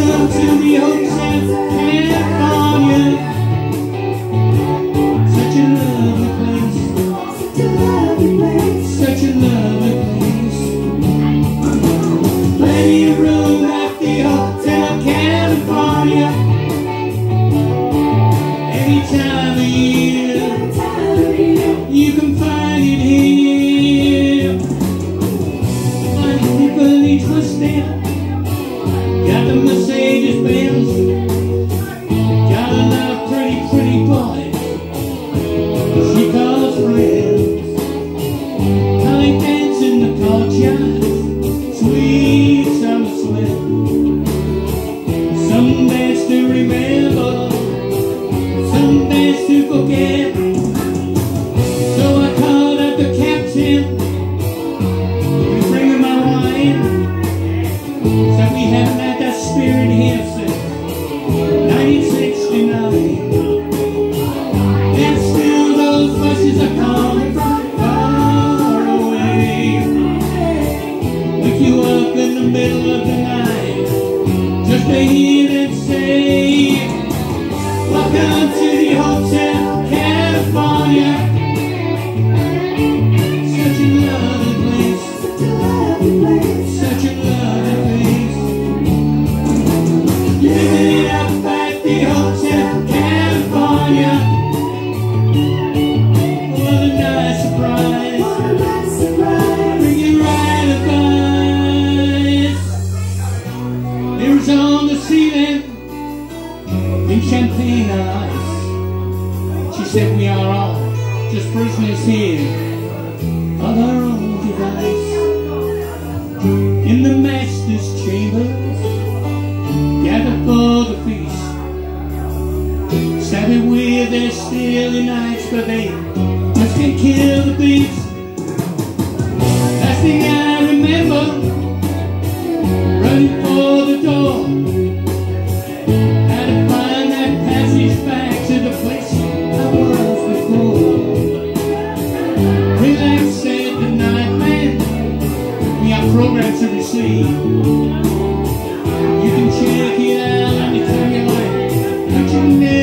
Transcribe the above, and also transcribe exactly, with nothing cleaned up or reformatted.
Welcome to the Hotel California. Such a lovely place. Such a lovely place. Plenty of room at the Hotel California. Any time of year, you can find it here. Like people each was there. Got the Mercedes Benz. Got a lot of pretty, pretty boys she calls friends. Honey dance in the courtyard. Sweet summer sweat. Some dance to remember, some dance to forget. So I called up the captain to bring him my wine. Said we haven't had that spirit here since nineteen sixty-nine. And still those voices are coming from far away. Wake you up in the middle of the night just to hear them say, welcome to the Hotel California. Such a lovely place. Such a lovely place. Living it up at the Hotel California. What a nice surprise. Bring you right advice. It was on the ceiling in champagne and ice. She said we are all just prisoners here on our own device. In the master's chambers, gathered for the feast. Started with their steely nights, but they just can't kill the beast. Last thing I remember, running for the door. Had to find that passage back to the place I was before. Relax, said the night man. We have programs to receive. You can check it out anytime you like. But you never